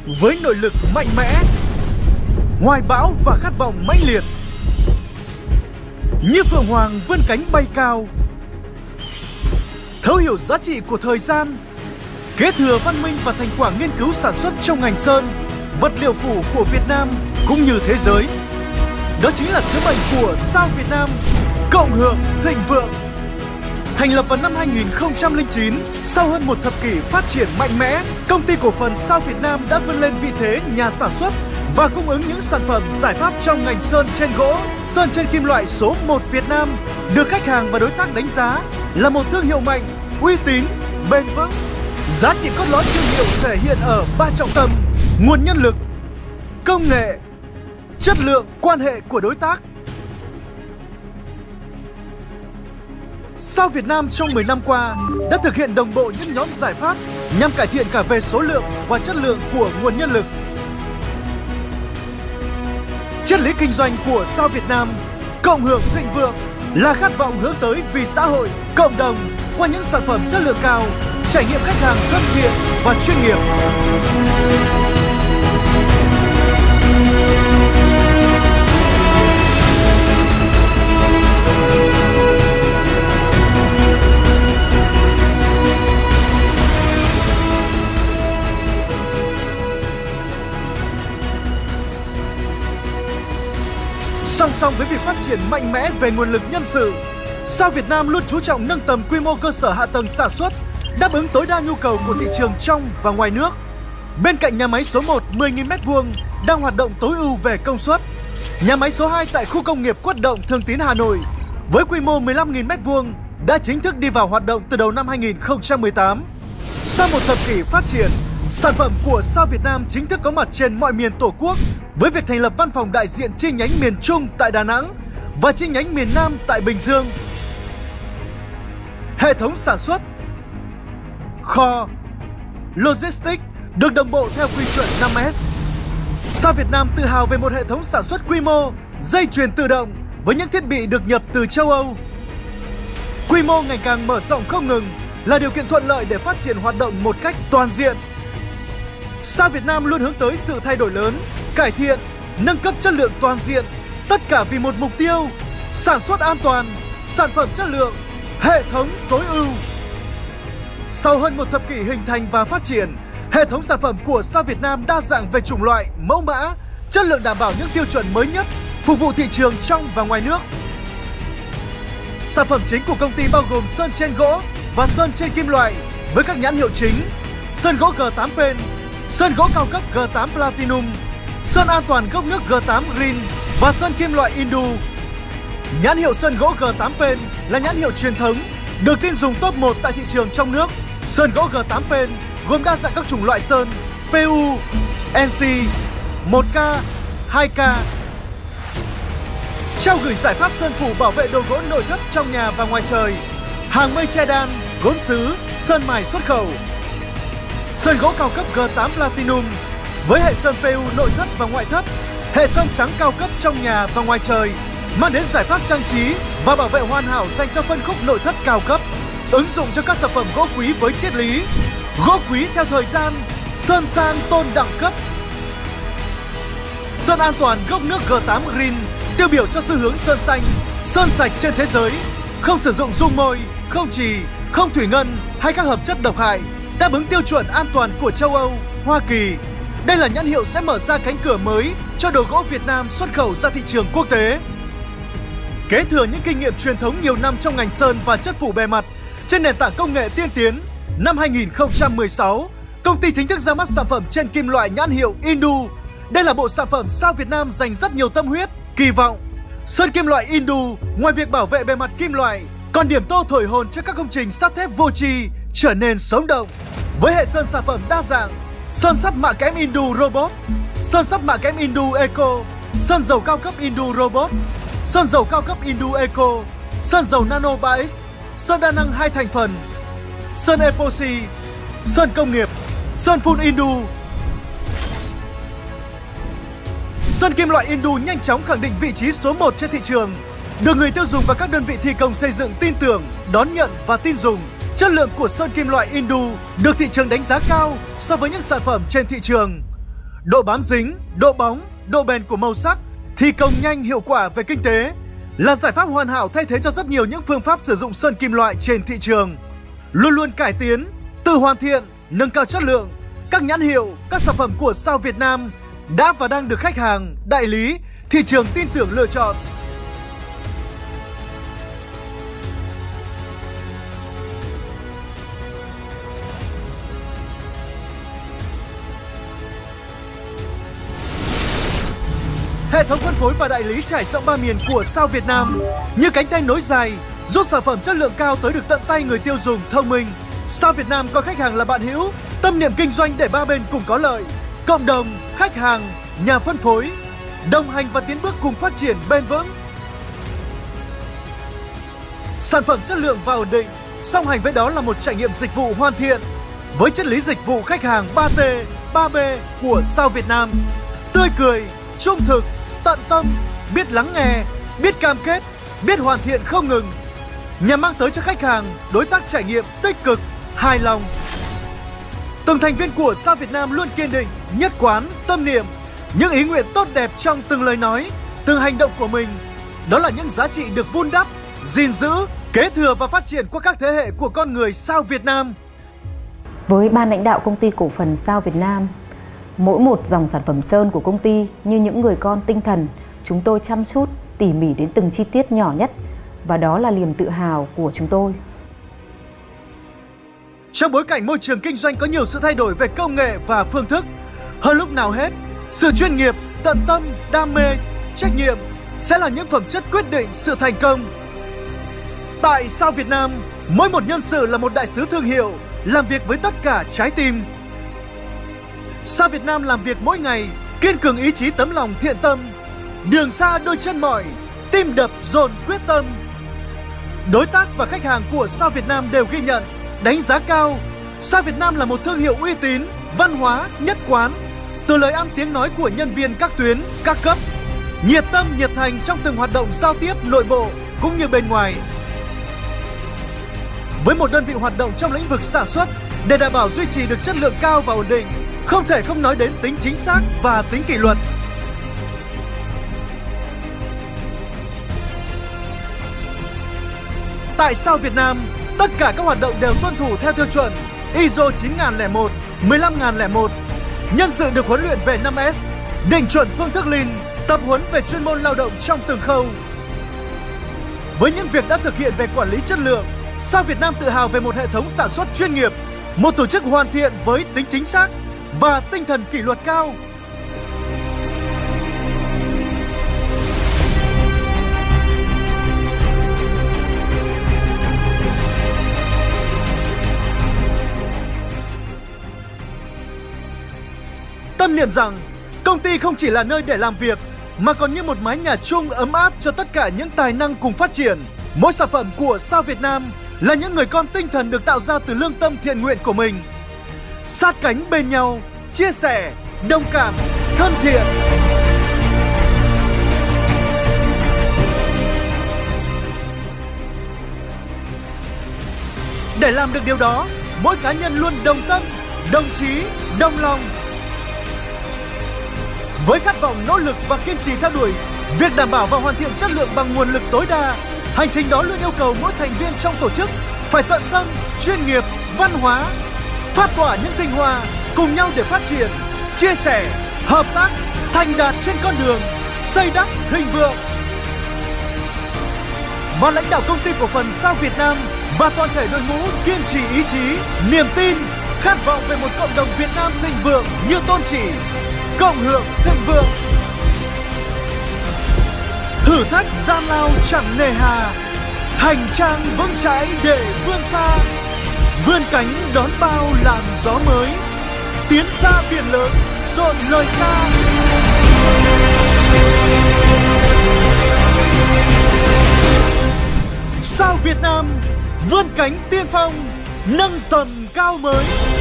với nội lực mạnh mẽ, hoài bão và khát vọng mãnh liệt. Như phượng hoàng vươn cánh bay cao, thấu hiểu giá trị của thời gian, kế thừa văn minh và thành quả nghiên cứu sản xuất trong ngành sơn, vật liệu phủ của Việt Nam cũng như thế giới. Đó chính là sứ mệnh của Sao Việt Nam, cộng hưởng thịnh vượng. Thành lập vào năm 2009, sau hơn một thập kỷ phát triển mạnh mẽ, công ty cổ phần Sao Việt Nam đã vươn lên vị thế nhà sản xuất và cung ứng những sản phẩm giải pháp trong ngành sơn trên gỗ, sơn trên kim loại số 1 Việt Nam, được khách hàng và đối tác đánh giá là một thương hiệu mạnh, uy tín, bền vững. Giá trị cốt lõi thương hiệu thể hiện ở 3 trọng tâm: nguồn nhân lực, công nghệ, chất lượng quan hệ của đối tác. Sao Việt Nam trong 10 năm qua đã thực hiện đồng bộ những nhóm giải pháp nhằm cải thiện cả về số lượng và chất lượng của nguồn nhân lực. Triết lý kinh doanh của Sao Việt Nam, cộng hưởng thịnh vượng, là khát vọng hướng tới vì xã hội, cộng đồng qua những sản phẩm chất lượng cao, trải nghiệm khách hàng thân thiện và chuyên nghiệp. Song song với việc phát triển mạnh mẽ về nguồn lực nhân sự, Sao Việt Nam luôn chú trọng nâng tầm quy mô cơ sở hạ tầng sản xuất, đáp ứng tối đa nhu cầu của thị trường trong và ngoài nước. Bên cạnh nhà máy số 1 10.000 m² đang hoạt động tối ưu về công suất, nhà máy số 2 tại khu công nghiệp Quất Động, Thường Tín, Hà Nội với quy mô 15.000 m² đã chính thức đi vào hoạt động từ đầu năm 2018. Sau một thập kỷ phát triển, sản phẩm của Sao Việt Nam chính thức có mặt trên mọi miền Tổ quốc với việc thành lập văn phòng đại diện chi nhánh miền Trung tại Đà Nẵng và chi nhánh miền Nam tại Bình Dương. Hệ thống sản xuất, kho, logistics được đồng bộ theo quy chuẩn 5S. Sao Việt Nam tự hào về một hệ thống sản xuất quy mô, dây chuyền tự động với những thiết bị được nhập từ châu Âu. Quy mô ngày càng mở rộng không ngừng là điều kiện thuận lợi để phát triển hoạt động một cách toàn diện. Sao Việt Nam luôn hướng tới sự thay đổi lớn, cải thiện, nâng cấp chất lượng toàn diện, tất cả vì một mục tiêu: sản xuất an toàn, sản phẩm chất lượng, hệ thống tối ưu. Sau hơn một thập kỷ hình thành và phát triển, hệ thống sản phẩm của Sao Việt Nam đa dạng về chủng loại, mẫu mã, chất lượng đảm bảo những tiêu chuẩn mới nhất, phục vụ thị trường trong và ngoài nước. Sản phẩm chính của công ty bao gồm sơn trên gỗ và sơn trên kim loại với các nhãn hiệu chính: sơn gỗ G8 Pen, sơn gỗ cao cấp G8 Platinum, sơn an toàn gốc nước G8 Green và sơn kim loại Indu. Nhãn hiệu sơn gỗ G8 Pen là nhãn hiệu truyền thống, được tin dùng top 1 tại thị trường trong nước. Sơn gỗ G8 Pen gồm đa dạng các chủng loại sơn PU, NC, 1K, 2K. Trao gửi giải pháp sơn phủ bảo vệ đồ gỗ nội thất trong nhà và ngoài trời, hàng mây che đan, gốm sứ, sơn mài xuất khẩu. Sơn gỗ cao cấp G8 Platinum với hệ sơn PU nội thất và ngoại thất, hệ sơn trắng cao cấp trong nhà và ngoài trời, mang đến giải pháp trang trí và bảo vệ hoàn hảo dành cho phân khúc nội thất cao cấp, ứng dụng cho các sản phẩm gỗ quý với triết lý gỗ quý theo thời gian, sơn sang tôn đẳng cấp. Sơn an toàn gốc nước G8 Green tiêu biểu cho xu hướng sơn xanh, sơn sạch trên thế giới, không sử dụng dung môi, không chì, không thủy ngân hay các hợp chất độc hại, đáp ứng tiêu chuẩn an toàn của châu Âu, Hoa Kỳ. Đây là nhãn hiệu sẽ mở ra cánh cửa mới cho đồ gỗ Việt Nam xuất khẩu ra thị trường quốc tế. Kế thừa những kinh nghiệm truyền thống nhiều năm trong ngành sơn và chất phủ bề mặt trên nền tảng công nghệ tiên tiến, năm 2016, công ty chính thức ra mắt sản phẩm trên kim loại nhãn hiệu Indu. Đây là bộ sản phẩm Sao Việt Nam dành rất nhiều tâm huyết, kỳ vọng. Sơn kim loại Indu ngoài việc bảo vệ bề mặt kim loại, còn điểm tô thổi hồn cho các công trình sắt thép vô tri trở nên sống động. Với hệ sơn sản phẩm đa dạng: sơn sắt mạ kẽm Indu Robot, sơn sắt mạ kẽm Indu Eco, sơn dầu cao cấp Indu Robot, sơn dầu cao cấp Indu Eco, sơn dầu Nano 3X, sơn đa năng 2 thành phần, sơn Epoxy, sơn công nghiệp, sơn phun Indu. Sơn kim loại Indu nhanh chóng khẳng định vị trí số 1 trên thị trường, được người tiêu dùng và các đơn vị thi công xây dựng tin tưởng, đón nhận và tin dùng. Chất lượng của sơn kim loại Indu được thị trường đánh giá cao so với những sản phẩm trên thị trường. độ bám dính, độ bóng, độ bền của màu sắc, thi công nhanh, hiệu quả về kinh tế là giải pháp hoàn hảo thay thế cho rất nhiều những phương pháp sử dụng sơn kim loại trên thị trường. Luôn luôn cải tiến, tự hoàn thiện, nâng cao chất lượng, các nhãn hiệu, các sản phẩm của Sao Việt Nam đã và đang được khách hàng, đại lý, thị trường tin tưởng lựa chọn. Hệ thống phân phối và đại lý trải rộng 3 miền của Sao Việt Nam như cánh tay nối dài, giúp sản phẩm chất lượng cao tới được tận tay người tiêu dùng thông minh. Sao Việt Nam coi khách hàng là bạn hữu, tâm niệm kinh doanh để ba bên cùng có lợi. Cộng đồng, khách hàng, nhà phân phối, đồng hành và tiến bước cùng phát triển bền vững. Sản phẩm chất lượng và ổn định, song hành với đó là một trải nghiệm dịch vụ hoàn thiện. Với triết lý dịch vụ khách hàng 3T, 3B của Sao Việt Nam. Tươi cười, trung thực, tận tâm, biết lắng nghe, biết cam kết, biết hoàn thiện không ngừng, nhằm mang tới cho khách hàng, đối tác trải nghiệm tích cực, hài lòng. Từng thành viên của Sao Việt Nam luôn kiên định, nhất quán, tâm niệm, những ý nguyện tốt đẹp trong từng lời nói, từng hành động của mình. Đó là những giá trị được vun đắp, gìn giữ, kế thừa và phát triển qua các thế hệ của con người Sao Việt Nam. Với ban lãnh đạo công ty cổ phần Sao Việt Nam, mỗi một dòng sản phẩm sơn của công ty như những người con tinh thần, chúng tôi chăm chút, tỉ mỉ đến từng chi tiết nhỏ nhất, và đó là niềm tự hào của chúng tôi. Trong bối cảnh môi trường kinh doanh có nhiều sự thay đổi về công nghệ và phương thức, hơn lúc nào hết, sự chuyên nghiệp, tận tâm, đam mê, trách nhiệm sẽ là những phẩm chất quyết định sự thành công. Tại Sao Việt Nam, mỗi một nhân sự là một đại sứ thương hiệu, làm việc với tất cả trái tim. Sao Việt Nam làm việc mỗi ngày, kiên cường ý chí tấm lòng thiện tâm, đường xa đôi chân mỏi, tim đập dồn quyết tâm. Đối tác và khách hàng của Sao Việt Nam đều ghi nhận, đánh giá cao. Sao Việt Nam là một thương hiệu uy tín, văn hóa, nhất quán. Từ lời ăn tiếng nói của nhân viên các tuyến, các cấp, nhiệt tâm, nhiệt thành trong từng hoạt động giao tiếp nội bộ cũng như bên ngoài. Với một đơn vị hoạt động trong lĩnh vực sản xuất, để đảm bảo duy trì được chất lượng cao và ổn định, không thể không nói đến tính chính xác và tính kỷ luật. Tại Sao Việt Nam, tất cả các hoạt động đều tuân thủ theo tiêu chuẩn ISO 9001, 15001. Nhân sự được huấn luyện về 5S, định chuẩn phương thức Lean, tập huấn về chuyên môn lao động trong từng khâu. Với những việc đã thực hiện về quản lý chất lượng, Sao Việt Nam tự hào về một hệ thống sản xuất chuyên nghiệp, một tổ chức hoàn thiện với tính chính xác và tinh thần kỷ luật cao. Tâm niệm rằng công ty không chỉ là nơi để làm việc mà còn như một mái nhà chung ấm áp cho tất cả những tài năng cùng phát triển. Mỗi sản phẩm của Sao Việt Nam là những người con tinh thần được tạo ra từ lương tâm thiện nguyện của mình. Sát cánh bên nhau, chia sẻ, đồng cảm, thân thiện. Để làm được điều đó, mỗi cá nhân luôn đồng tâm, đồng chí, đồng lòng. Với khát vọng nỗ lực và kiên trì theo đuổi việc đảm bảo và hoàn thiện chất lượng bằng nguồn lực tối đa, hành trình đó luôn yêu cầu mỗi thành viên trong tổ chức phải tận tâm, chuyên nghiệp, văn hóa, phát tỏa những tinh hoa, cùng nhau để phát triển, chia sẻ, hợp tác, thành đạt trên con đường xây đắp thịnh vượng. Ban lãnh đạo công ty cổ phần Sao Việt Nam và toàn thể đội ngũ kiên trì ý chí, niềm tin, khát vọng về một cộng đồng Việt Nam thịnh vượng như tôn chỉ, cộng hưởng thịnh vượng. Thử thách gian lao chẳng nề hà, hành trang vững chãi để vươn xa, vươn cánh đón bao làn gió mới, tiến ra biển lớn rộn lời ca. Sao Việt Nam vươn cánh tiên phong, nâng tầm cao mới.